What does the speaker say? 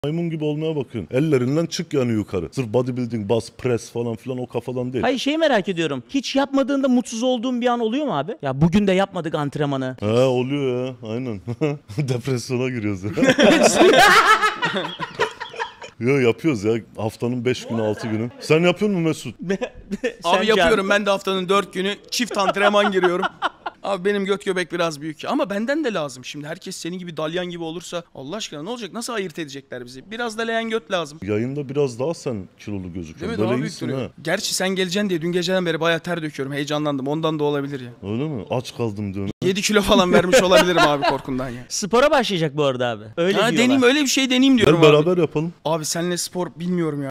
Maymun gibi olmaya bakıyorsun. Ellerinden çık yani yukarı. Sırf bodybuilding, bas, press falan filan o kafadan değil. Hayır şeyi merak ediyorum. Hiç yapmadığında mutsuz olduğun bir an oluyor mu abi? Ya bugün de yapmadık antrenmanı. He oluyor ya aynen. Depresyona giriyoruz ya. Ya yapıyoruz ya haftanın 5 günü 6 günü. Sen yapıyor musun Mesut? Abi yapıyorum ben de haftanın 4 günü çift antrenman giriyorum. Abi benim göt göbek biraz büyük ama benden de lazım. Şimdi herkes senin gibi dalyan gibi olursa Allah aşkına ne olacak? Nasıl ayırt edecekler bizi? Biraz da leğen göt lazım. Yayında biraz daha sen kilolu Değil gözüküyorsun. mi? Böyle Daha büyük iyisin duruyor. ha. Gerçi sen geleceksin diye dün geceden beri bayağı ter döküyorum. Heyecanlandım. Ondan da olabilir ya. Öyle mi? Aç kaldım diyorsun. 7 kilo falan vermiş olabilirim abi korkumdan ya. Spora başlayacak bu arada abi. Öyle Ha, diyorlar. deneyeyim öyle bir şey deneyeyim diyorum Gel abi. beraber yapalım. Abi seninle spor bilmiyorum ya.